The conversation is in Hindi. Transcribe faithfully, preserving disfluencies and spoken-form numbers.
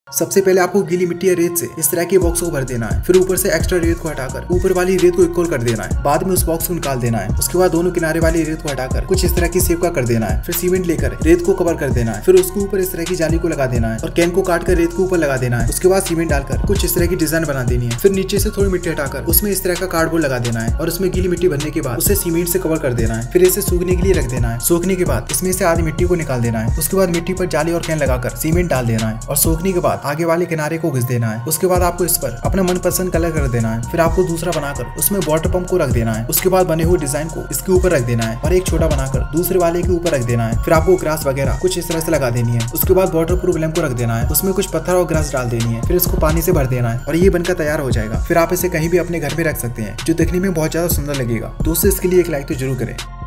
सबसे पहले आपको गीली मिट्टी या रेत से इस तरह के बॉक्स को भर देना है। फिर ऊपर से एक्स्ट्रा रेत को हटाकर ऊपर वाली रेत को इक्वल कर देना है। बाद में उस बॉक्स को निकाल देना है। उसके बाद दोनों किनारे वाली रेत को हटाकर कुछ इस तरह की शेप का कर देना है। फिर सीमेंट लेकर रेत को कवर कर देना है। फिर उसके ऊपर इस तरह की जाली को लगा देना है और कैन को काट कर रेत के ऊपर लगा देना है। उसके बाद सीमेंट डालकर कुछ इस तरह की डिजाइन बना देनी है। फिर नीचे से थोड़ी मिट्टी हटाकर उसमें इस तरह का कार्डबोर्ड लगा देना है और उसमें गीली मिट्टी भरने के बाद उसे सीमेंट से कवर कर देना है। फिर इसे सूखने के लिए रख देना है। सूखने के बाद इसमें से आधी मिट्टी को निकाल देना है। उसके बाद मिट्टी पर जाली और कैन लगाकर सीमेंट डाल देना है और सूखने के बाद आगे वाले किनारे को घिस देना है। उसके बाद आपको इस पर अपना मनपसंद कलर कर देना है। फिर आपको दूसरा बनाकर उसमें वाटर पंप को रख देना है। उसके बाद बने हुए डिजाइन को इसके ऊपर रख देना है और एक छोटा बनाकर दूसरे वाले के ऊपर रख देना है। फिर आपको ग्रास वगैरह कुछ इस तरह से लगा देनी है। उसके बाद वाटर प्रूफ लैंप को रख देना है। उसमें कुछ पत्थर और ग्रास डाल देनी है। फिर इसको पानी से भर देना है और ये बनकर तैयार हो जाएगा। फिर आप इसे कहीं भी अपने घर में रख सकते हैं, जो देखने में बहुत ज्यादा सुंदर लगेगा। दोस्तों, इसके लिए एक लाइक तो जरूर करें।